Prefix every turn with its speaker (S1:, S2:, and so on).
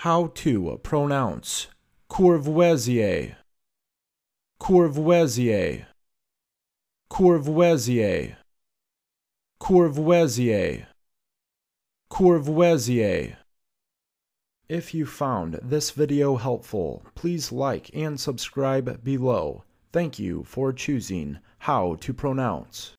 S1: How to pronounce Courvoisier, Courvoisier, Courvoisier, Courvoisier, Courvoisier. If you found this video helpful, please like and subscribe below. Thank you for choosing How to Pronounce.